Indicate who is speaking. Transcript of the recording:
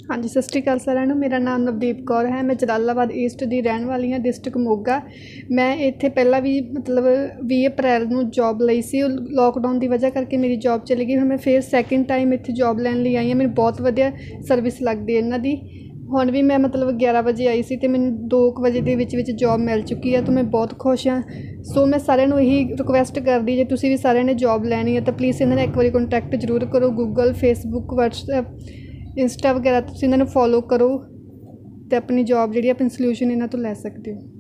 Speaker 1: हाँ जी, सत श्री अकाल सारिਆਂ ਨੂੰ। मेरा नाम नवदीप कौर है। मैं जलालाबाद ईस्ट की रहने वाली हाँ, डिस्ट्रिक्ट मोगा। मैं इत्थे पहला भी मतलब 20 अप्रैल ਨੂੰ जॉब ਲਈ ਸੀ। लॉकडाउन की वजह करके मेरी जॉब चली गई। ਹੁਣ मैं फिर सैकेंड टाइम इत्थे जॉब लैन ਲਈ आई हाँ। मैंने बहुत वधिया सर्विस लगती है इन्हां दी। ਹੁਣ भी मैं मतलब 11 ਵਜੇ आई सी तो मैंने 2 ਵਜੇ ਦੇ ਵਿੱਚ जॉब मिल चुकी है, तो मैं बहुत खुश हाँ। सो मैं सारिਆਂ ਨੂੰ ਇਹੀ रिक्वेस्ट करदी, जे तुसीं भी सारिਆਂ ने जॉब लैनी है तो प्लीज़ इन्हां नाल एक बारी कॉन्टैक्ट जरूर करो। गूगल, फेसबुक, वट्सएप, इंस्टा वगैरह तुसीं इन्हां नूं फॉलो करो तो अपनी जॉब जिहड़ी अपनी सल्यूशन इन्हां तो लै सकदे हो।